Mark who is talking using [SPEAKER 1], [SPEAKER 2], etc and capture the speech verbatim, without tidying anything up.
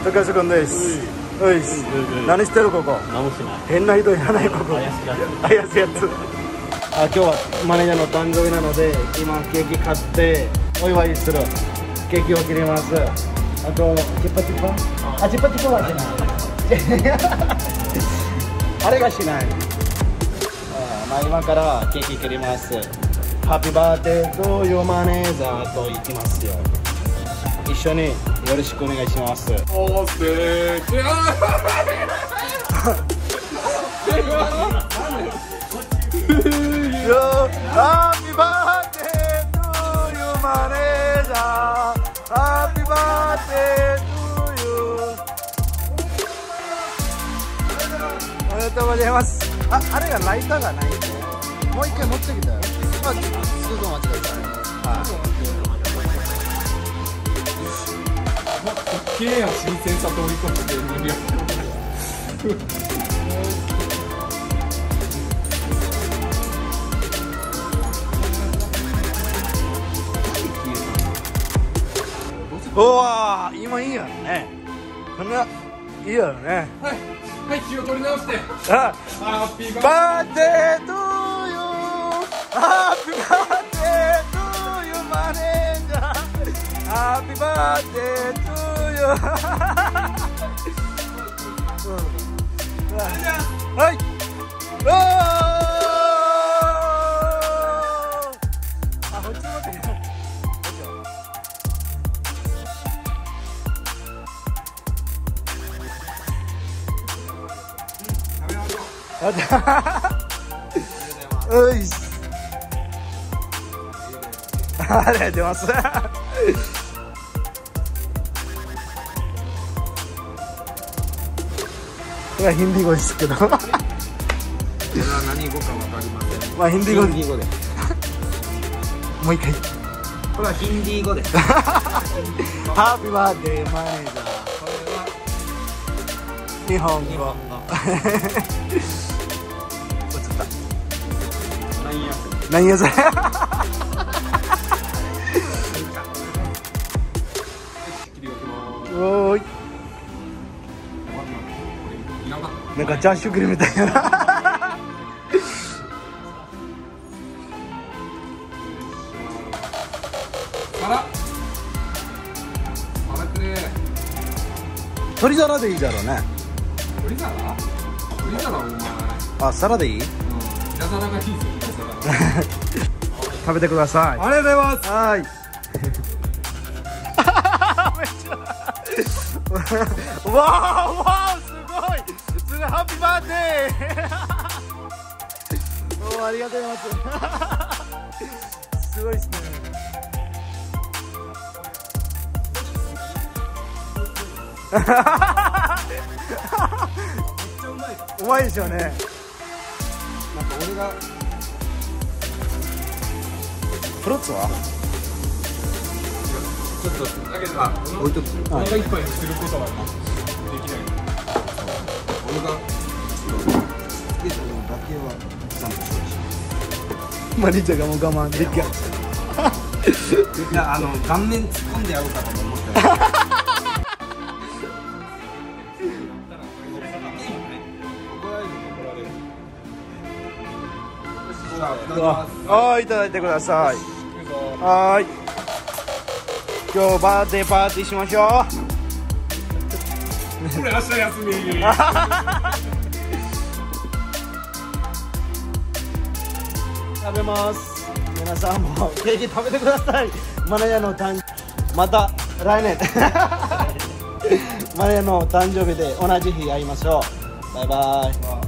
[SPEAKER 1] 高橋君です。おいし。何してるここ？
[SPEAKER 2] 何もしない。
[SPEAKER 1] 変な人いらないここ。怪しいやつ。あ、今日はマネージャーの誕生日なので、今ケーキ買ってお祝いする。ケーキを切ります。あとチッパチッパ？あ、チッパチッパはしない。あれがしない。あ、まあ今からケーキ切ります。ハッピーバースデーというマネージャーと行きますよ。一緒によろしくお願いします。おーすてーき。ハッピーバースデートゥーユーマネージャー。ハッピーバースデートゥーユー。おめでとうございます。あ、あれがライターがないんで、もう一回持ってきたよ。まあ、すぐ待ちください。はい。
[SPEAKER 3] すっげえや新鮮さ通り込んでるんや。
[SPEAKER 1] おわー、今いいやろね。こんないいやろね。
[SPEAKER 3] はい、はい、気を取り直して。
[SPEAKER 1] あ、
[SPEAKER 3] ハッピー
[SPEAKER 1] バースデートゥーユー。ハッピーバースデートゥーユーマネージャー。ハッピーバースデートゥーユー。はい。おー。あ、こっち持ってきた。おいし。ありがとうございます。これはヒンディー語ですけど。これは
[SPEAKER 3] 何語かわかりません。
[SPEAKER 1] まあヒンディー語で。
[SPEAKER 3] ヒンディー語で。
[SPEAKER 1] もう一回。
[SPEAKER 3] これはヒンディー語です。
[SPEAKER 1] ハッピーバースデーマネージャー。
[SPEAKER 3] これは
[SPEAKER 1] 日本語。何やそれ。おーい。なんかチャーシュークリームみたいな。
[SPEAKER 3] あら。あらくね。
[SPEAKER 1] 鶏皿でいいじゃろうね。
[SPEAKER 3] 鶏皿？鶏皿お前。
[SPEAKER 1] あ、皿でいい？うん。
[SPEAKER 3] 平皿がいいぞ。
[SPEAKER 1] 食べてください。
[SPEAKER 3] ありがとうございます。
[SPEAKER 1] はい。めっちゃ。わあわあ、すごい。すごい、ハッピーバースデー。おお、ありがとうございます。すごいですね。めっちゃうまい。うまいですよね。なんか俺が。フルーツは
[SPEAKER 3] ちょっとだけど、あ、置いとく。お腹いっぱいにすることはできない。
[SPEAKER 2] 俺がつけたのだけはちゃんと処理し
[SPEAKER 1] マリーちゃんがもう我慢できない。
[SPEAKER 2] いや、あの顔面突っ込んでやろうかと思ったら
[SPEAKER 1] はい、いただいてください。はい。今日バースデーパーティーしましょう。
[SPEAKER 3] これ明日休み。
[SPEAKER 1] 食べます。皆さんもケーキ食べてください。マネージャーの誕また来年マネージャーの誕生日で同じ日会いましょう。バイバイ。